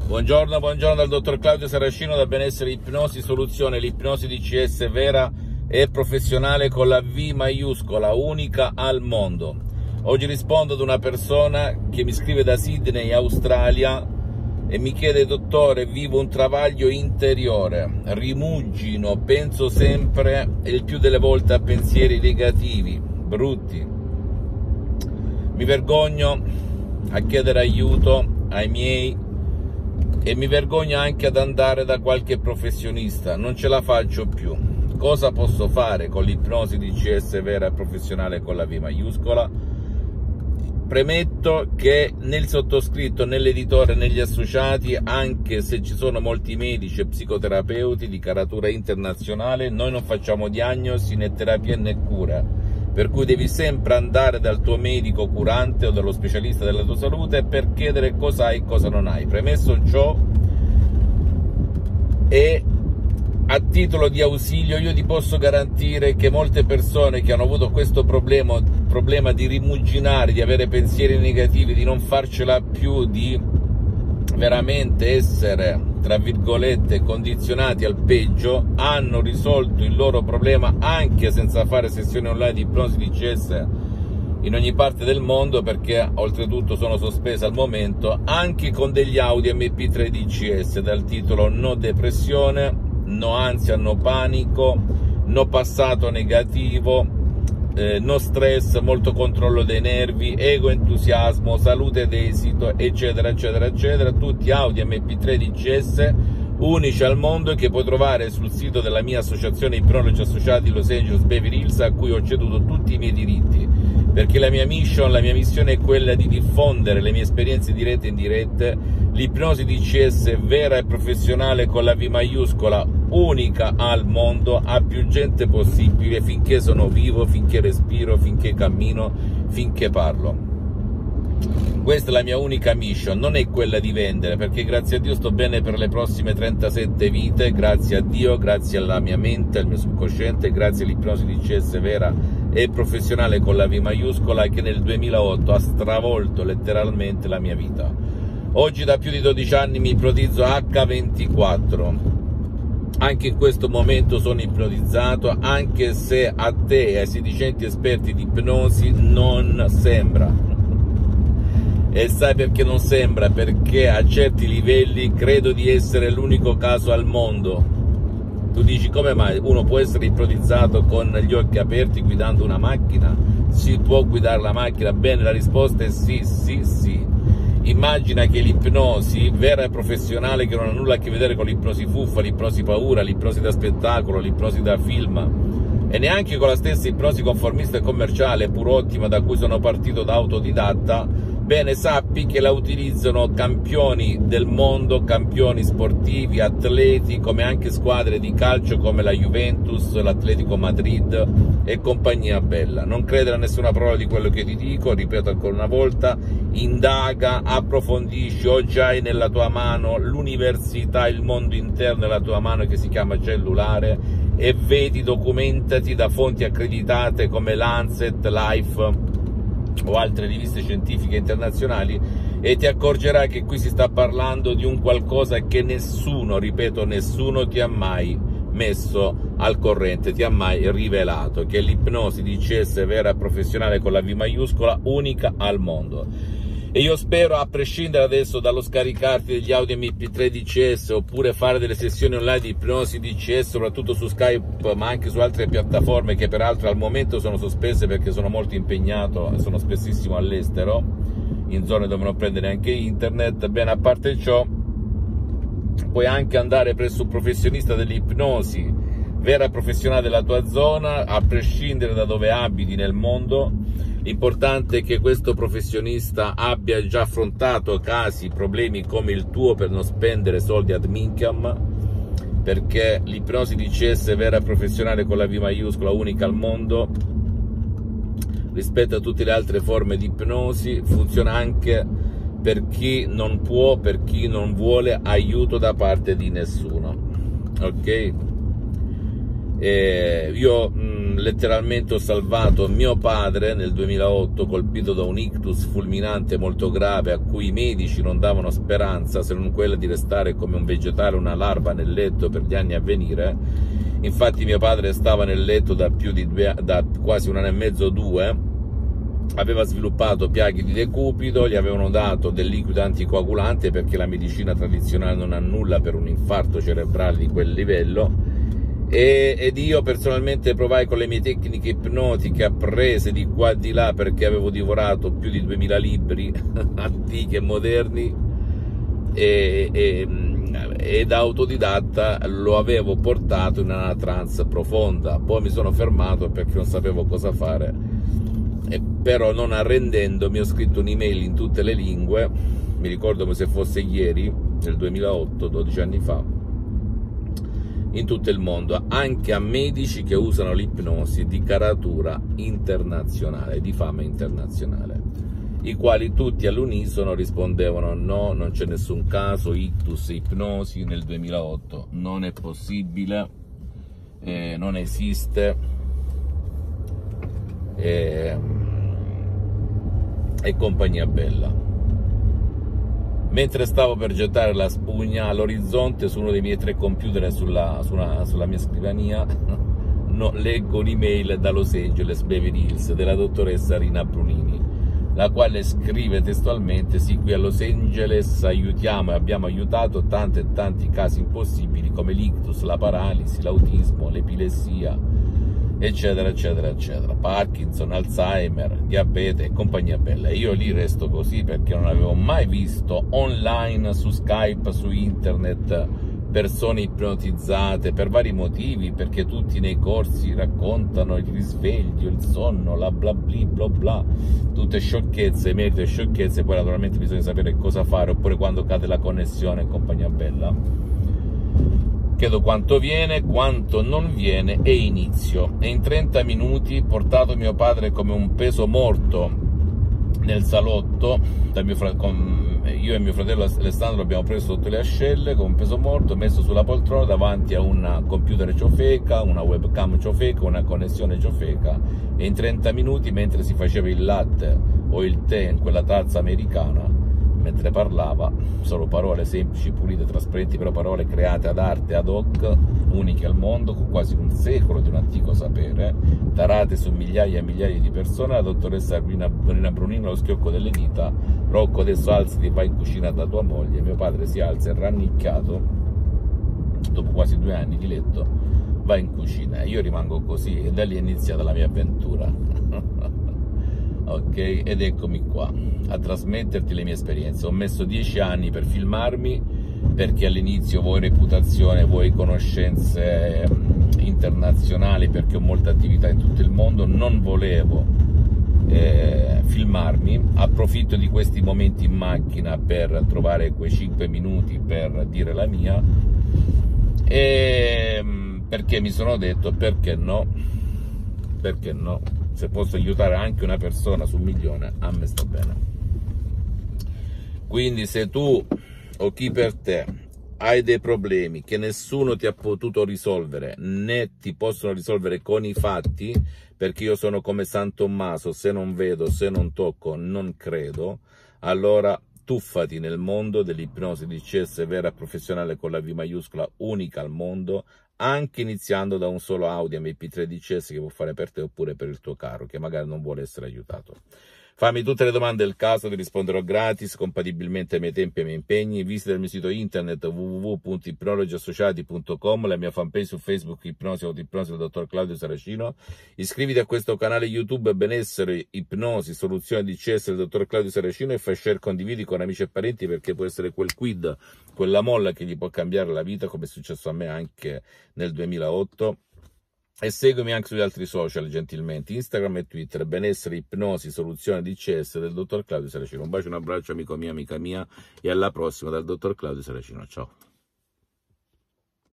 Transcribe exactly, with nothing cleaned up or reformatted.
Buongiorno, buongiorno dal dottor Claudio Saracino da Benessere Ipnosi Soluzione, l'ipnosi D C S vera e professionale con la V maiuscola, unica al mondo. Oggi rispondo ad una persona che mi scrive da Sydney, Australia, e mi chiede: dottore, vivo un travaglio interiore, rimugino, penso sempre e il più delle volte a pensieri negativi, brutti. Mi vergogno a chiedere aiuto ai miei e mi vergogno anche ad andare da qualche professionista, non ce la faccio più. Cosa posso fare con l'ipnosi D C S vera e professionale con la V maiuscola? Premetto che nel sottoscritto, nell'editore, negli associati, anche se ci sono molti medici e psicoterapeuti di caratura internazionale, noi non facciamo diagnosi né terapia né cura. Per cui devi sempre andare dal tuo medico curante o dallo specialista della tua salute per chiedere cosa hai e cosa non hai. Premesso ciò, e a titolo di ausilio io ti posso garantire che molte persone che hanno avuto questo problema, problema di rimuginare, di avere pensieri negativi, di non farcela più, di veramente essere, tra virgolette, condizionati al peggio, hanno risolto il loro problema anche senza fare sessioni online di ipnosi D C S in ogni parte del mondo, perché oltretutto sono sospese al momento, anche con degli audio M P tre D C S dal titolo no depressione, no ansia, no panico, no passato negativo, Eh, no stress, molto controllo dei nervi, ego entusiasmo, salute ed esito, eccetera eccetera eccetera, tutti audio M P tre D C S unici al mondo che puoi trovare sul sito della mia associazione Ipnologi Associati Los Angeles Beverly Hills, a cui ho ceduto tutti i miei diritti, perché la mia mission, la mia missione è quella di diffondere le mie esperienze dirette e indirette, l'ipnosi D C S vera e professionale con la V maiuscola, unica al mondo, a più gente possibile, finché sono vivo, finché respiro, finché cammino, finché parlo. Questa è la mia unica mission, non è quella di vendere, perché grazie a Dio sto bene per le prossime trentasette vite, grazie a Dio, grazie alla mia mente, al mio subconsciente, grazie all'ipnosi D C S vera e professionale con la V maiuscola, che nel duemilaotto ha stravolto letteralmente la mia vita. Oggi da più di dodici anni mi ipnotizzo acca ventiquattro. Anche in questo momento sono ipnotizzato, anche se a te e ai sedicenti esperti di ipnosi non sembra. E sai perché non sembra? Perché a certi livelli credo di essere l'unico caso al mondo. Tu dici: come mai uno può essere ipnotizzato con gli occhi aperti guidando una macchina? Si può guidare la macchina? Bene, la risposta è sì, sì, sì. Immagina che l'ipnosi vera e professionale, che non ha nulla a che vedere con l'ipnosi fuffa, l'ipnosi paura, l'ipnosi da spettacolo, l'ipnosi da film, e neanche con la stessa ipnosi conformista e commerciale, pur ottima, da cui sono partito da autodidatta, bene, sappi che la utilizzano campioni del mondo, campioni sportivi, atleti, come anche squadre di calcio come la Juventus, l'Atletico Madrid e compagnia bella. Non credere a nessuna parola di quello che ti dico, ripeto ancora una volta, indaga, approfondisci. Oggi hai nella tua mano l'università, il mondo interno nella tua mano, che si chiama cellulare, e vedi, documentati da fonti accreditate come Lancet, Life o altre riviste scientifiche internazionali, e ti accorgerai che qui si sta parlando di un qualcosa che nessuno, ripeto, nessuno ti ha mai messo al corrente, ti ha mai rivelato, che è l'ipnosi D C S vera e professionale con la V maiuscola, unica al mondo. E io spero, a prescindere adesso dallo scaricarti degli audio M P tre D C S oppure fare delle sessioni online di ipnosi D C S, soprattutto su Skype ma anche su altre piattaforme che peraltro al momento sono sospese perché sono molto impegnato e sono spessissimo all'estero, in zone dove non prende neanche internet. Bene, a parte ciò, puoi anche andare presso un professionista dell'ipnosi vera e professionale della tua zona, a prescindere da dove abiti nel mondo. L'importante è che questo professionista abbia già affrontato casi, problemi come il tuo, per non spendere soldi ad minchiam, perché l'ipnosi D C S vera e professionale con la V maiuscola, unica al mondo, rispetto a tutte le altre forme di ipnosi, funziona anche per chi non può, per chi non vuole aiuto da parte di nessuno. Ok? Eh, io mh, letteralmente ho salvato mio padre nel duemilaotto, colpito da un ictus fulminante molto grave a cui i medici non davano speranza se non quella di restare come un vegetale, una larva nel letto per gli anni a venire. Infatti mio padre stava nel letto da più di due, da quasi un anno e mezzo, due, aveva sviluppato piaghe di decubito, gli avevano dato del liquido anticoagulante perché la medicina tradizionale non ha nulla per un infarto cerebrale di quel livello. E, ed io personalmente provai con le mie tecniche ipnotiche apprese di qua e di là, perché avevo divorato più di duemila libri antichi e moderni, e, e, e da autodidatta lo avevo portato in una trance profonda. Poi mi sono fermato perché non sapevo cosa fare, e però non arrendendomi ho scritto un'email in tutte le lingue, mi ricordo come se fosse ieri, nel duemilaotto, dodici anni fa, in tutto il mondo, anche a medici che usano l'ipnosi di caratura internazionale, di fama internazionale, i quali tutti all'unisono rispondevano: no, non c'è nessun caso, ictus, ipnosi nel duemilaotto, non è possibile, eh, non esiste, eh, e compagnia bella. Mentre stavo per gettare la spugna, all'orizzonte su uno dei miei tre computer sulla, sulla, sulla mia scrivania no, leggo un'email da Los Angeles, Beverly Hills, della dottoressa Rina Brunini, la quale scrive testualmente: sì, qui a Los Angeles aiutiamo e abbiamo aiutato tanti e tanti casi impossibili come l'ictus, la paralisi, l'autismo, l'epilessia, eccetera eccetera eccetera, Parkinson, Alzheimer, diabete e compagnia bella. Io lì resto così perché non avevo mai visto online, su Skype, su internet, persone ipnotizzate per vari motivi, perché tutti nei corsi raccontano il risveglio, il sonno, la bla bli bla bla, tutte sciocchezze, merito e sciocchezze. Poi naturalmente bisogna sapere cosa fare, oppure quando cade la connessione e compagnia bella. Chiedo quanto viene, quanto non viene e inizio. E in trenta minuti, portato mio padre come un peso morto nel salotto, da mio con, io e mio fratello Alessandro abbiamo preso sotto le ascelle con un peso morto, messo sulla poltrona davanti a un computer ciofeca, una webcam ciofeca, una connessione ciofeca, e in trenta minuti, mentre si faceva il latte o il tè in quella tazza americana, mentre parlava, solo parole semplici, pulite, trasparenti, però parole create ad arte, ad hoc, uniche al mondo, con quasi un secolo di un antico sapere, tarate su migliaia e migliaia di persone. La dottoressa Rina Brunini, lo schiocco delle dita: Rocco, adesso alzati, vai in cucina da tua moglie. Mio padre si alza e, rannicchiato, dopo quasi due anni di letto, va in cucina. Io rimango così, e da lì è iniziata la mia avventura. Ok, ed eccomi qua a trasmetterti le mie esperienze. Ho messo dieci anni per filmarmi, perché all'inizio vuoi reputazione, vuoi conoscenze internazionali, perché ho molta attività in tutto il mondo, non volevo eh, filmarmi. Approfitto di questi momenti in macchina per trovare quei cinque minuti per dire la mia, e perché mi sono detto: perché no, perché no, se posso aiutare anche una persona su un milione, a me sta bene. Quindi se tu o chi per te hai dei problemi che nessuno ti ha potuto risolvere, né ti possono risolvere con i fatti, perché io sono come San Tommaso: se non vedo, se non tocco, non credo, allora tuffati nel mondo dell'ipnosi D C S vera professionale, con la V maiuscola, unica al mondo, anche iniziando da un solo audio M P tre D C S che può fare per te oppure per il tuo caro che magari non vuole essere aiutato. Fammi tutte le domande del caso, ti risponderò gratis, compatibilmente ai miei tempi e ai miei impegni. Visita il mio sito internet w w w punto ipnologi associati punto com, la mia fanpage su Facebook Ipnosi Autoipnosi del dottor Claudio Saracino. Iscriviti a questo canale YouTube Benessere, Ipnosi, Soluzione D C S del dottor Claudio Saracino, e fai share, condividi con amici e parenti, perché può essere quel quid, quella molla che gli può cambiare la vita, come è successo a me anche nel duemilaotto. E seguimi anche sugli altri social, gentilmente, Instagram e Twitter, Benessere, Ipnosi, Soluzione D C S del dottor Claudio Saracino. Un bacio, un abbraccio, amico mio, amica mia, e alla prossima dal dottor Claudio Saracino. Ciao.